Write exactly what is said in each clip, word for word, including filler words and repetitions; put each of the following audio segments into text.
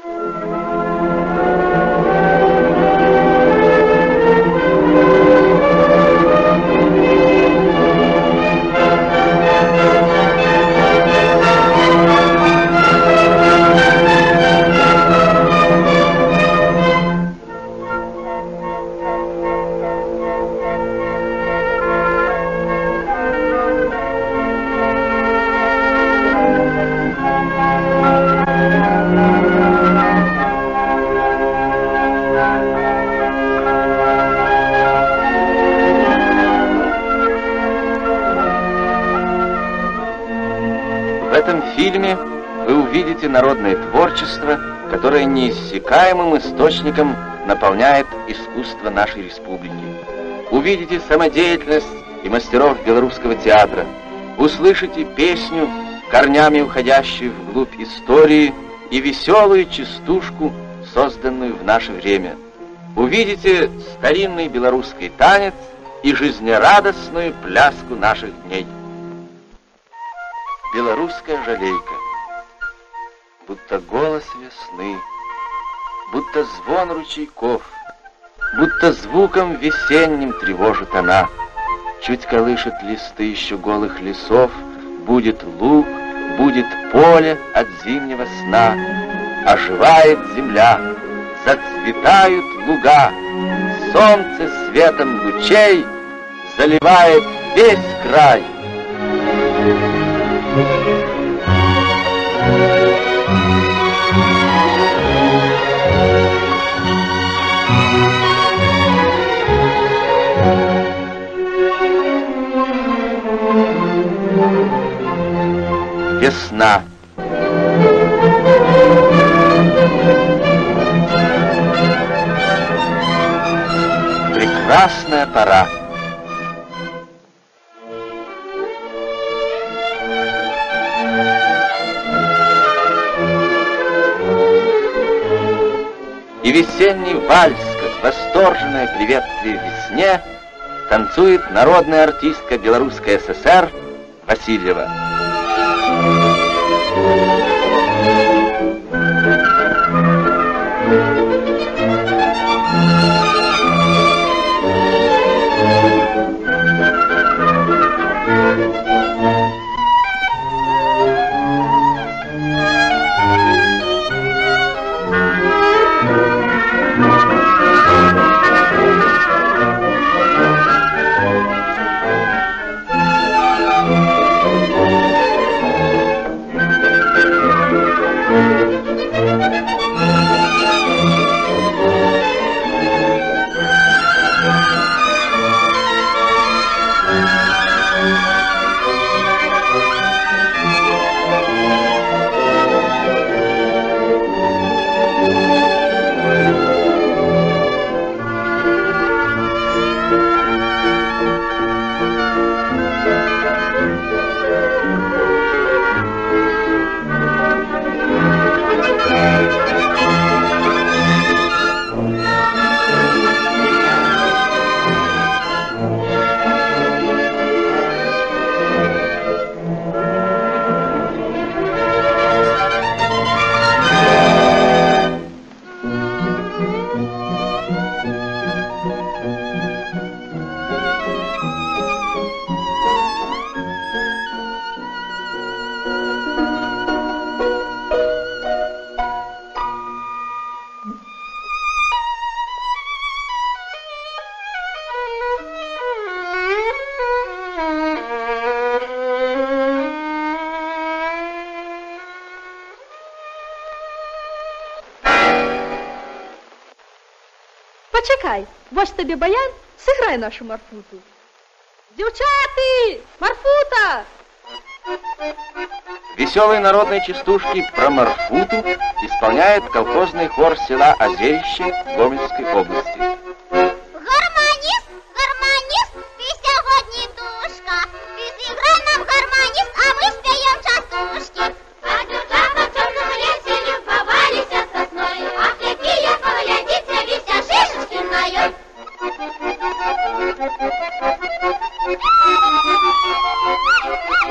В этом фильме вы увидите народное творчество, которое неиссякаемым источником наполняет искусство нашей республики. Увидите самодеятельность и мастеров белорусского театра, услышите песню, корнями уходящую вглубь истории, и веселую частушку, созданную в наше время. Увидите старинный белорусский танец и жизнерадостную пляску наших дней. Белорусская жалейка, будто голос весны, будто звон ручейков, будто звуком весенним тревожит она. Чуть колышет листы еще голых лесов, будет луг, будет поле от зимнего сна. Оживает земля, зацветают луга, солнце светом лучей заливает весь край. Весна. Прекрасная пора. И весенний вальс, как восторженное приветствие весне, танцует народная артистка Белорусской ССР Васильева. Почекай, вось тобі баян, сыграй нашу Марфуту. Девчаты! Марфута! Веселые народные частушки про Марфуту исполняет колхозный хор села Озерище Гомельской области. Гармонист, гармонист, ты сегодня душка. Ты сыграй нам гармонист, а мы споем частушки. А держава в темном лесе любовались от сосной, а какие поглядите, вися шишечки моей.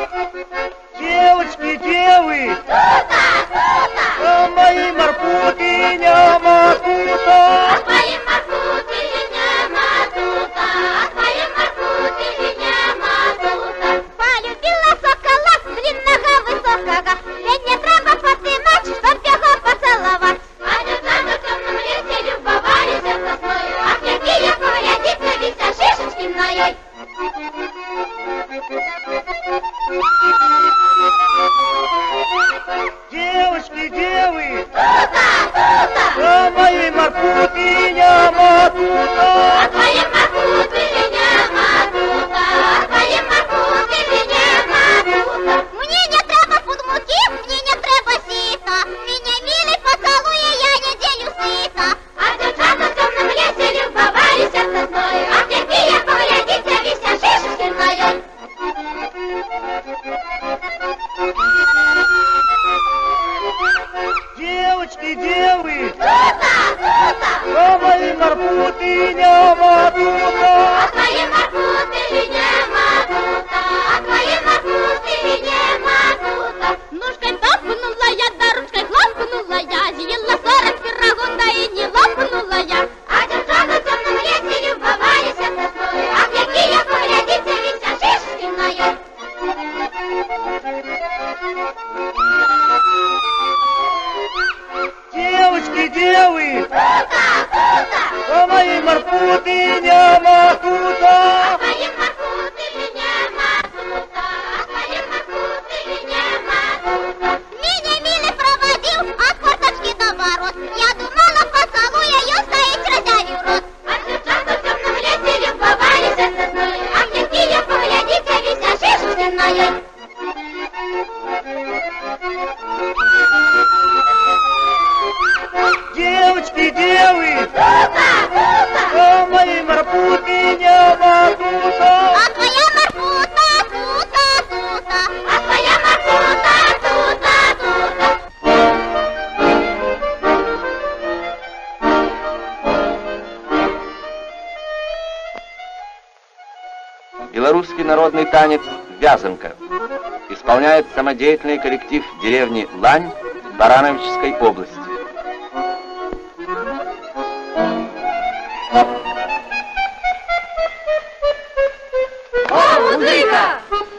Девочки, девы! Тута, тута! О, мои Марфуты! А моей Марфутиня матута. А твоей Марфутиня матута. А твоей Марфутиня матута. Мне не треба подмуки, мне не треба сіта. Мене милий поцелує, я неділю сита. А дівчата в темном лісі любовалися сосною. А які я поглядіться, вися шишки мною. Девочки, девы, Тута, тута. а моей Марфутиня матута. А твоей Марфутиня матута. А твоей Марфутиня матута. Ножкой топнула я, да ручкой хлопнула я. Съела сорок пирогов, да и не лопнула я. А девчата в темном лесе любовались сосною. А які я поглядіться, вися шишки мною. Девочки, девы, Тута, тута. а моей Марфутиня матута. А твоей Марфутиня матута. А твоей Марфутиня матута. Меня милый проводил от форточки до ворот. Я думала, поцелуя ее, стоит разявив рот. А девчата в темном лесе любовались сосною. А які я поглядіться, вися шишки мною. Девочки, девы, Тута, тута. а моей Марфутиня матута. А твоя Марфута, тута, тута. А твоя Марфута, тута, тута. Белорусский народный танец «Вязанка» исполняет самодеятельный коллектив деревни Лань Барановичской области. О, музыка!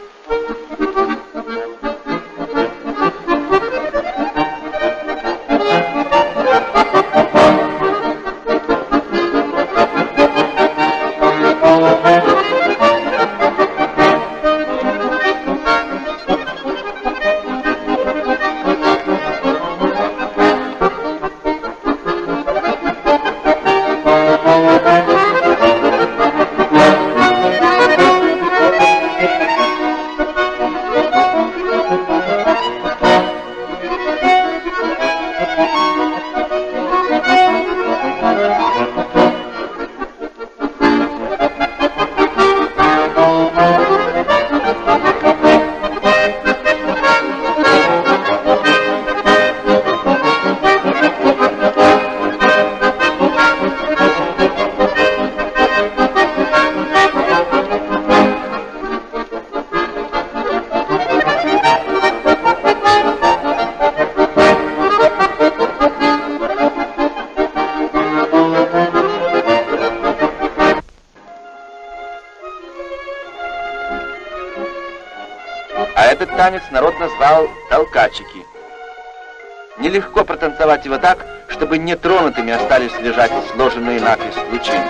А этот танец народ назвал «толкачики». Нелегко протанцевать его так, чтобы нетронутыми остались лежать сложенные накрест лучины.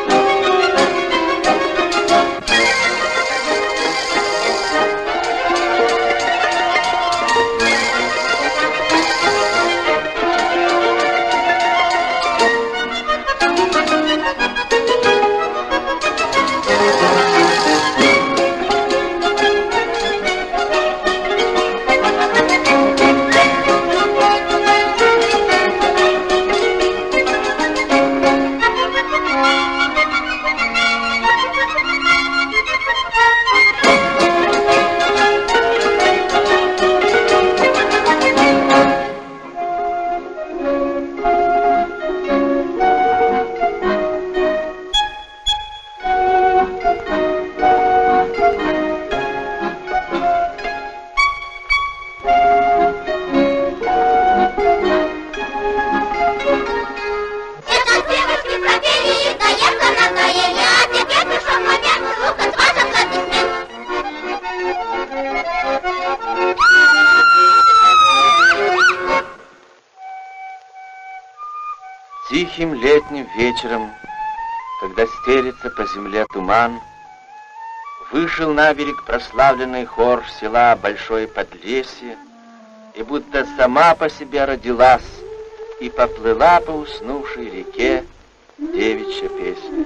Тихим летним вечером, когда стелется по земле туман, вышел на берег прославленный хор села Большое Подлесье, и будто сама по себе родилась и поплыла по уснувшей реке девичья песня.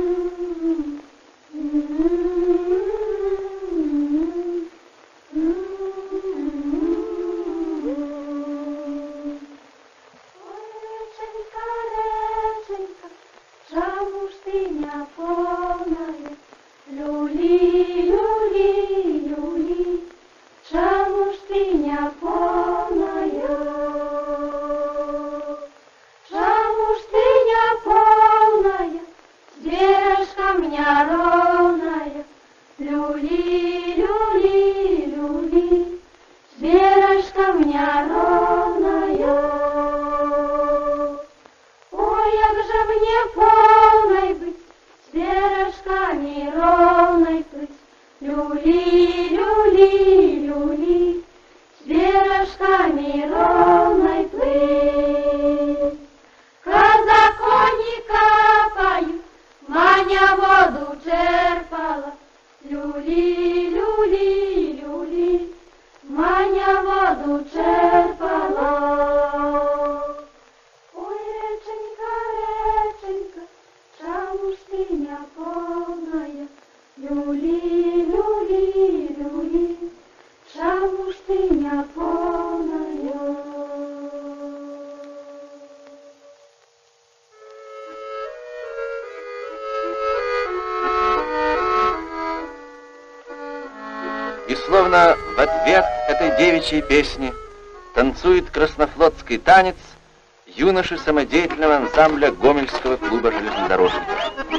И словно в ответ этой девичьей песни танцует краснофлотский танец юноши самодеятельного ансамбля Гомельского клуба железнодорожников.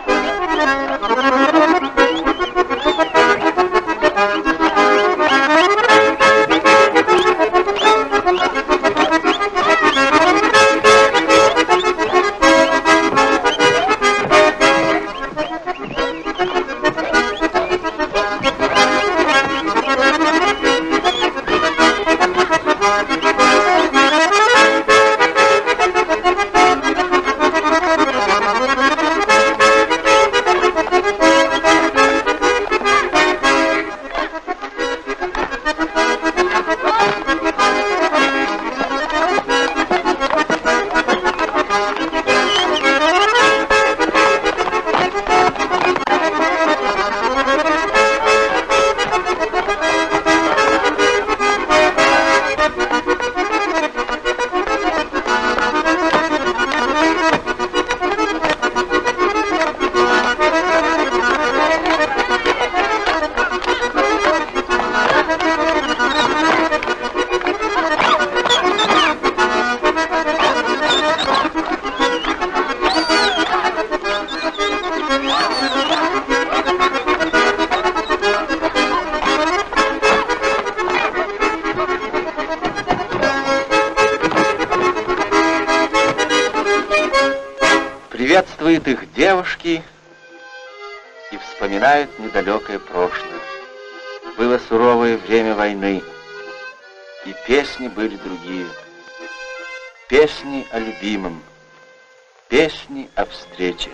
Приветствуют их девушки и вспоминают недалекое прошлое. Было суровое время войны, и песни были другие. Песни о любимом, песни о встрече.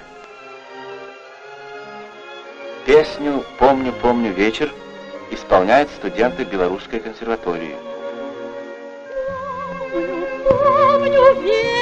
Песню «Помню, помню вечер» исполняют студенты Белорусской консерватории. Помню вечер,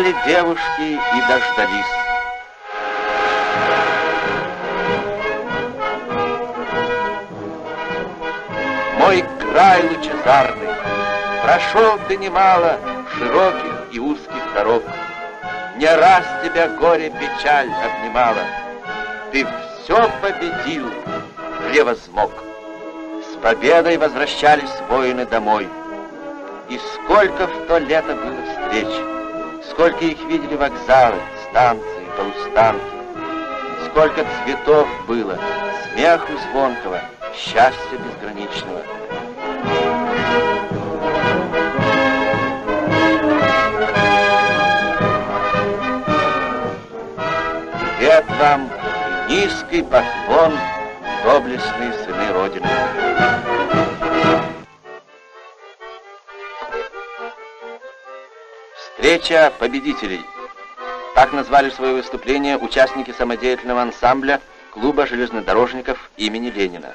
Ждали девушки и дождались. Мой край лучезарный, прошел ты немало широких и узких дорог. Не раз тебя горе-печаль обнимала. Ты все победил, превозмог. С победой возвращались воины домой. И сколько в то лето было встреч, сколько их видели вокзалы, станции, полустанки. Сколько цветов было, смеху звонкого, счастья безграничного. Привет вам, низкий поклон, доблестные сыны Родины. Встреча победителей. Так назвали свое выступление участники самодеятельного ансамбля клуба железнодорожников имени Ленина.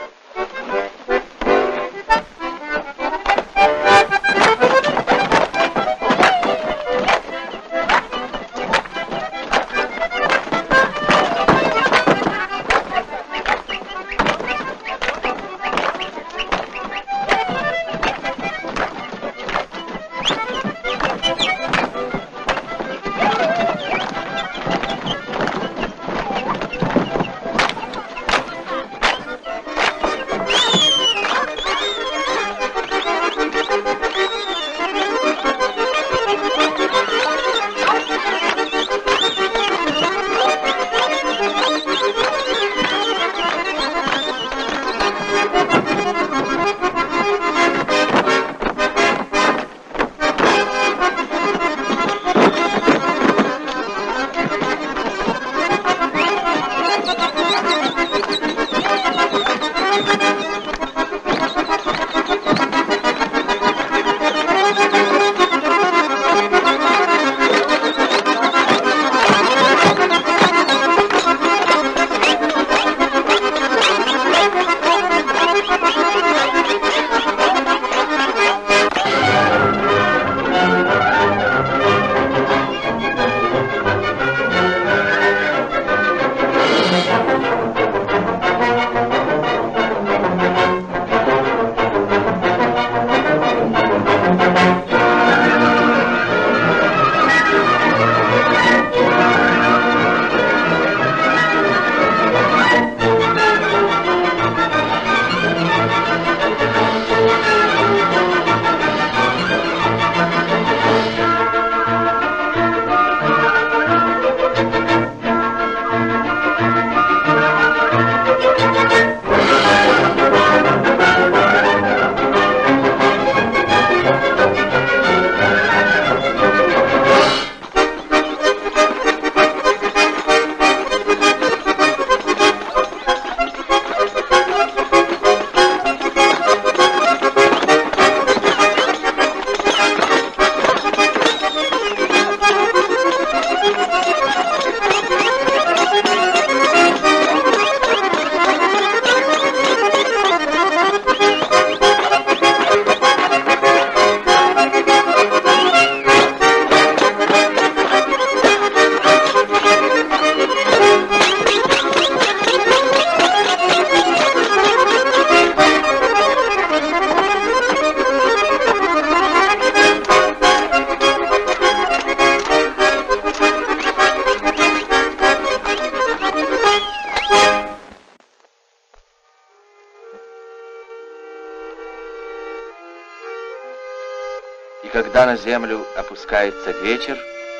Когда на землю опускается вечер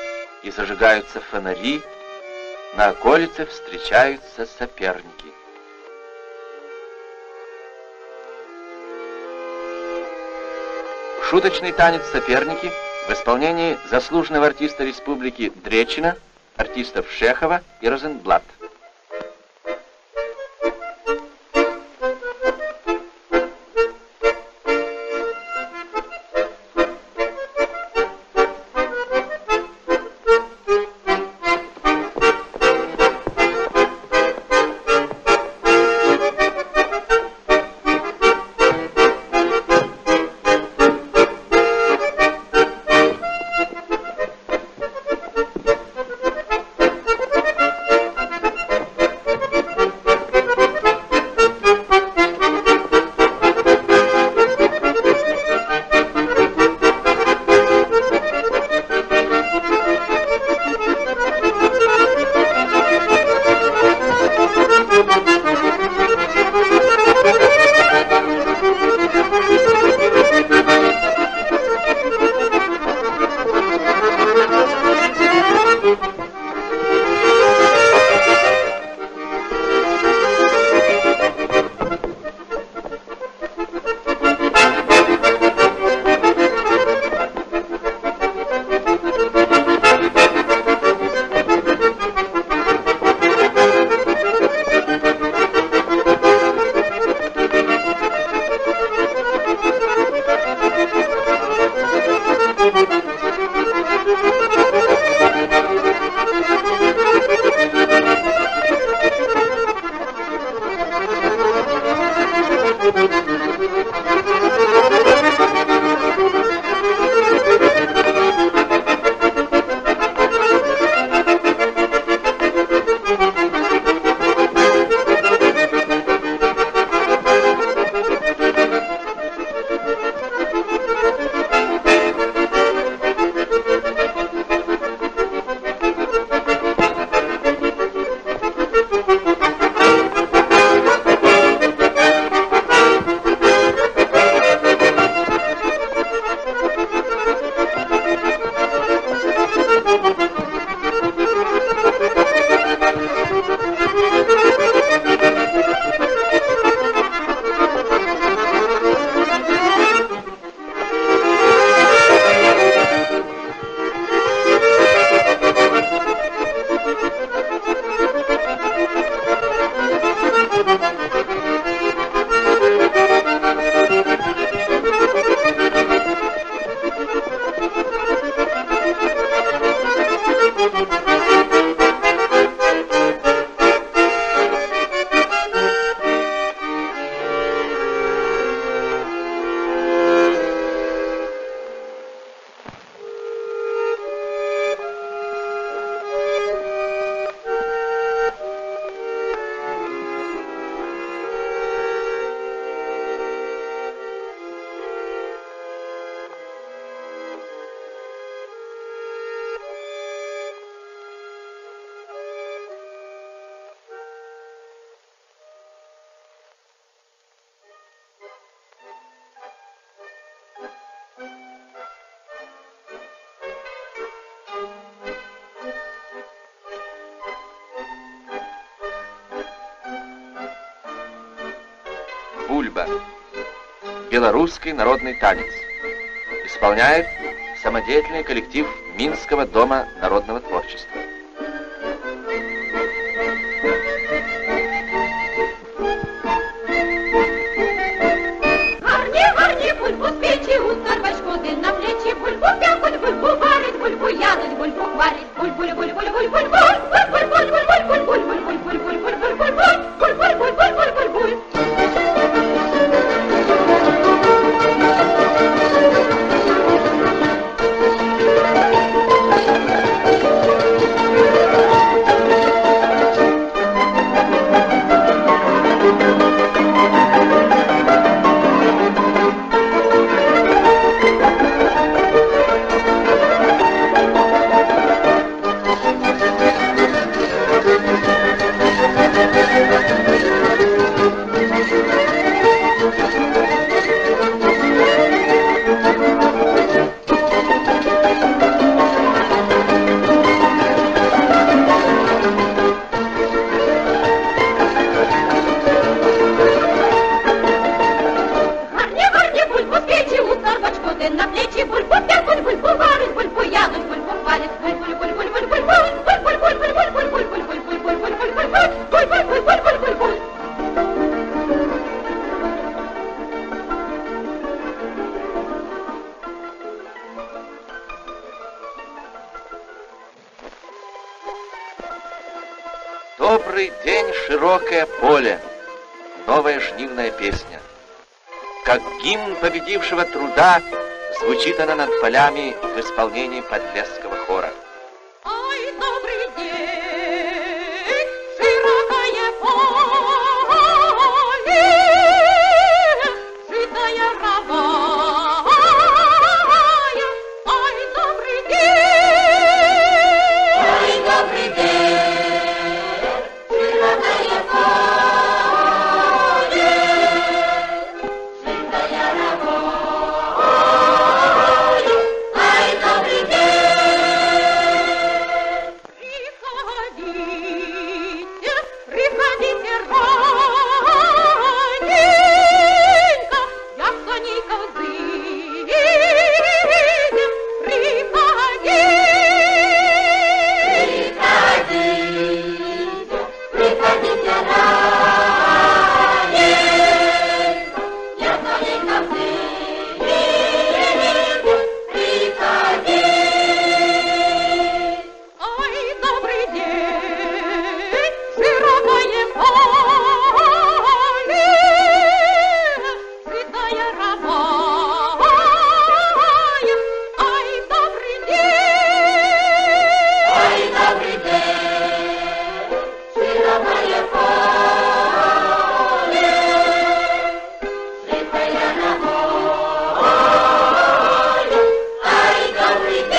и зажигаются фонари, на околице встречаются соперники. Шуточный танец «Соперники» в исполнении заслуженного артиста республики Дречина, артистов Шехова и Розенблат. Бульба. Белорусский народный танец. Исполняет самодеятельный коллектив Минского дома народного творчества. Гарни, гарни, бульбу з печі, у сорвачку на плечі, бульбу п'якуть, бульбу варить, бульбу ядуть, бульбу хвалить, буль-буль, буль-буль, буль-буль, буль-буль, буль-буль, буль-буль, буль-буль, буль-буль, буль-буль, буль-буль, буль-буль, буль-буль, буль-буль. На плечі бульбу п'якуть, бульбу варить, бульбу ядуть, бульбу хвалить, буль-буль, буль-буль, буль-буль, буль-буль, буль-буль, буль-буль, буль-буль, буль-буль, буль-буль, буль-буль, буль-буль, буль-буль. Добрый день, широкое поле. Новая жнивная песня. Как гимн победившего труда звучит она над полями в исполнении Подлесского хора. Ой, добрый день, широкое поле, житая ровая. Ой, добрый день, ой, добрый день, широкое поле, житая ровая. Ой, добрый день. Приходите, приходите раненько, я с конейкой выйдем, приходите. Приходите, приходите раненько, я с конейкой выйдем, приходите. Ой, добрый день, широкое поле, житая ровая. Ой, добрый день, ой, добрый день, широкое поле, житая ровая. Ой, добрый день.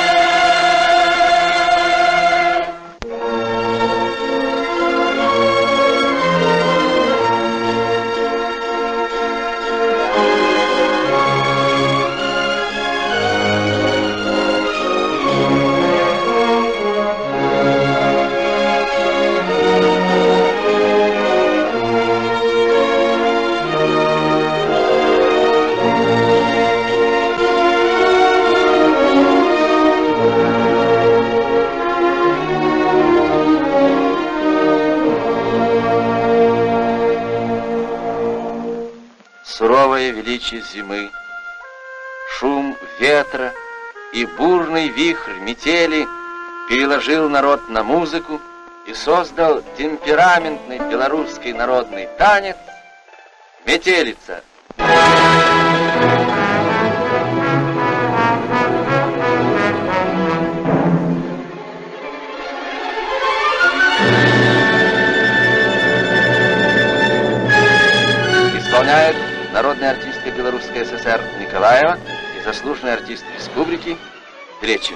Суровое величие зимы, шум ветра и бурный вихрь метели переложил народ на музыку и создал темпераментный белорусский народный танец «Метелица». Исполняет народная артистка Белорусской ССР Николаева и заслуженный артист республики Гречин.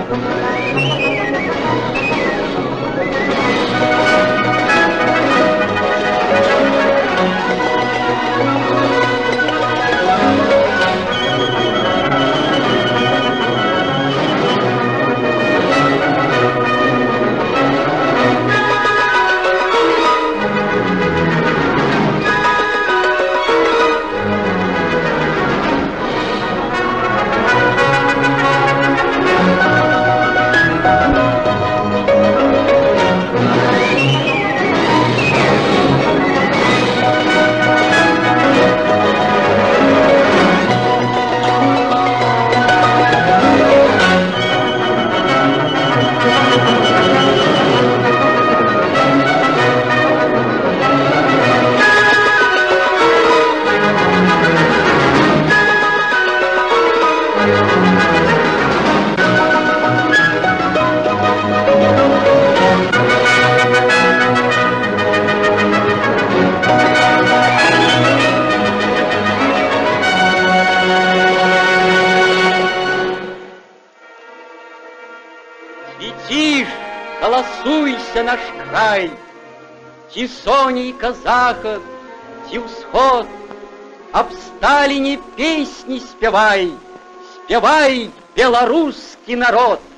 Цветишь, колосуйся наш край, ти соней казахов, ти всход, об Сталине песни спевай, спевай, белорусский народ.